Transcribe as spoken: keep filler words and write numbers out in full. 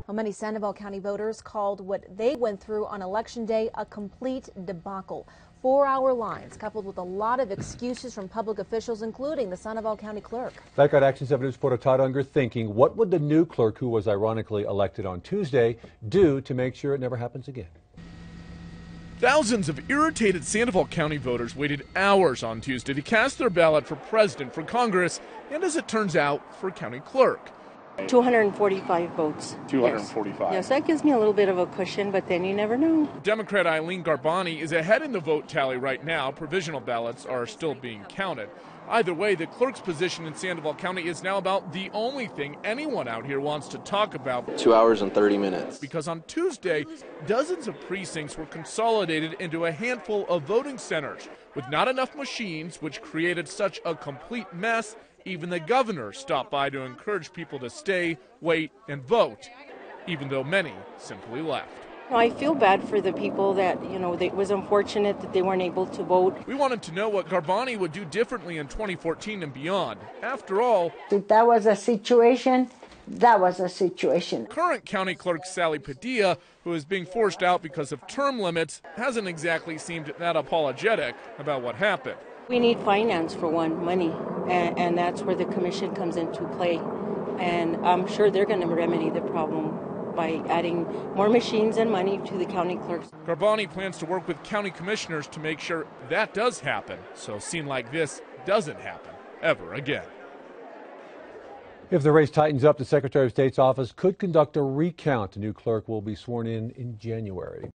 Well, many Sandoval County voters called what they went through on Election Day a complete debacle. Four-hour lines coupled with a lot of excuses from public officials, including the Sandoval County clerk. That got Action seven News reporter Todd Unger thinking, what would the new clerk, who was ironically elected on Tuesday, do to make sure it never happens again? Thousands of irritated Sandoval County voters waited hours on Tuesday to cast their ballot for president, for Congress, and as it turns out, for county clerk. two hundred forty-five votes. two hundred forty-five. Yes. yes, that gives me a little bit of a cushion, but then you never know. Democrat Eileen Garbani is ahead in the vote tally right now. Provisional ballots are still being counted. Either way, the clerk's position in Sandoval County is now about the only thing anyone out here wants to talk about. Two hours and thirty minutes. Because on Tuesday, dozens of precincts were consolidated into a handful of voting centers with not enough machines, which created such a complete mess. Even the governor stopped by to encourage people to stay, wait, and vote, even though many simply left. I feel bad for the people that, you know, it was unfortunate that they weren't able to vote. We wanted to know what Garbani would do differently in twenty fourteen and beyond. After all, if that was a situation, that was a situation. Current county clerk Sally Padilla, who is being forced out because of term limits, hasn't exactly seemed that apologetic about what happened. We need finance for one, money, and, and that's where the commission comes into play. And I'm sure they're going to remedy the problem by adding more machines and money to the county clerks. Garbani plans to work with county commissioners to make sure that does happen, so a scene like this doesn't happen ever again. If the race tightens up, the Secretary of State's office could conduct a recount. The new clerk will be sworn in in January.